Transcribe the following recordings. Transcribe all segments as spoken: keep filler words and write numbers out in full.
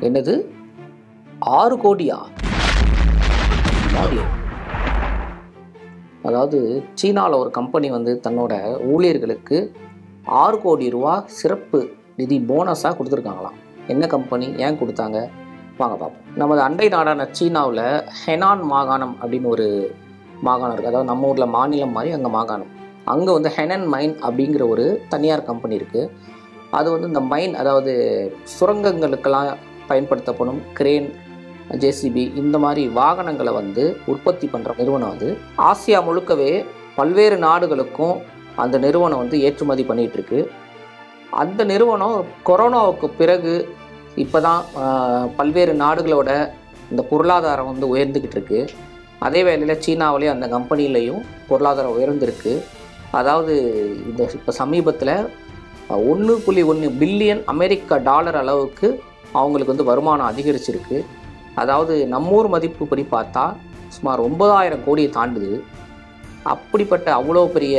என்னது ஆறு கோடியா? அதாவது சீனாவில் ஒரு கம்பெனி வந்து தன்னோட ஊழியர்களுக்கு ஆறு கோடி ரூபா சிறப்பு நிதி போனஸாக கொடுத்துருக்காங்களாம். என்ன கம்பெனி, ஏன் கொடுத்தாங்க, வாங்க பார்ப்போம். நமது அண்டை நாடான சீனாவில் ஹெனான் மாகாணம் அப்படின்னு ஒரு மாகாணம் இருக்குது. அதாவது நம்ம ஊரில் மாநிலம் மாதிரி அங்கே மாகாணம். அங்கே வந்து ஹெனன் மைன் அப்படிங்கிற ஒரு தனியார் கம்பெனி இருக்குது. அது வந்து இந்த மைன், அதாவது சுரங்கங்களுக்கெல்லாம் பயன்படுத்தப்படும் கிரேன், ஜேசிபி இந்த மாதிரி வாகனங்களை வந்து உற்பத்தி பண்ணுற நிறுவனம். அது ஆசியா முழுக்கவே பல்வேறு நாடுகளுக்கும் அந்த நிறுவனம் வந்து ஏற்றுமதி பண்ணிகிட்ருக்கு. அந்த நிறுவனம் கொரோனாவுக்கு பிறகு இப்போ தான் பல்வேறு நாடுகளோட இந்த பொருளாதாரம் வந்து உயர்ந்துக்கிட்டு இருக்கு. அதே வேளையில் சீனாவிலேயே அந்த கம்பெனிலையும் பொருளாதாரம் உயர்ந்திருக்கு. அதாவது இந்த இப்போ சமீபத்தில் ஒன்று புள்ளி ஒன்று பில்லியன் அமெரிக்க டாலர் அளவுக்கு அவங்களுக்கு வந்து வருமானம் அதிகரிச்சிருக்கு. அதாவது நம்மூர் மதிப்புப்படி பார்த்தா சுமார் ஒன்பதாயிரம் கோடியை தாண்டுது. அப்படிப்பட்ட அவ்வளோ பெரிய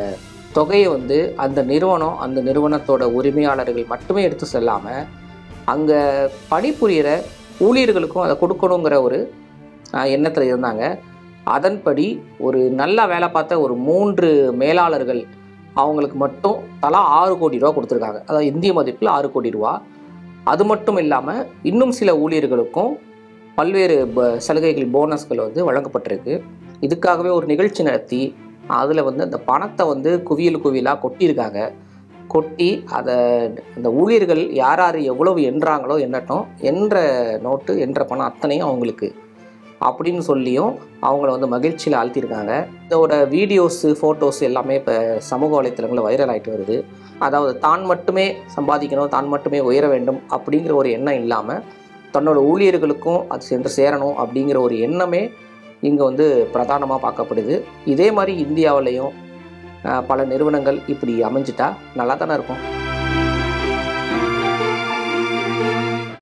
தொகையை வந்து அந்த நிறுவனம், அந்த நிறுவனத்தோட உரிமையாளர்கள் மட்டுமே எடுத்து செல்லாமல் அங்கே பணிபுரிகிற ஊழியர்களுக்கும் அதை கொடுக்கணுங்கிற ஒரு எண்ணத்தில் இருந்தாங்க. அதன்படி ஒரு நல்லா வேலை பார்த்த ஒரு மூன்று மேலாளர்கள் அவங்களுக்கு மட்டும் தலா ஆறு கோடி ரூபா கொடுத்துருக்காங்க. அதாவது இந்திய மதிப்பில் ஆறு கோடி ரூபா. அது மட்டும் இல்லாமல் இன்னும் சில ஊழியர்களுக்கும் பல்வேறு ப சலுகைகள், போனஸ்கள் வந்து வழங்கப்பட்டிருக்கு. இதுக்காகவே ஒரு நிகழ்ச்சி நடத்தி அதில் வந்து அந்த பணத்தை வந்து குவியல் குவியலாக கொட்டியிருக்காங்க. கொட்டி அதை அந்த ஊழியர்கள் யார் யார் எவ்வளவு எண்ணுறாங்களோ எண்ணட்டும், என்ற நோட்டு என்ற பணம் அத்தனையும் அவங்களுக்கு அப்படின்னு சொல்லியும் அவங்கள வந்து மகிழ்ச்சியில் ஆழ்த்தியிருக்காங்க. இதோட வீடியோஸு, ஃபோட்டோஸ் எல்லாமே இப்போ சமூக வலைத்தளங்களில் வைரல் ஆகிட்டு வருது. அதாவது தான் மட்டுமே சம்பாதிக்கணும், தான் மட்டுமே உயர வேண்டும் அப்படிங்கிற ஒரு எண்ணம் இல்லாமல் தன்னோட ஊழியர்களுக்கும் அது சென்று சேரணும் அப்படிங்கிற ஒரு எண்ணமே இங்கே வந்து பிரதானமாக பார்க்கப்படுது. இதே மாதிரி இந்தியாவிலையும் பல நிறுவனங்கள் இப்படி அமைஞ்சிட்டா நல்லா தானே இருக்கும்.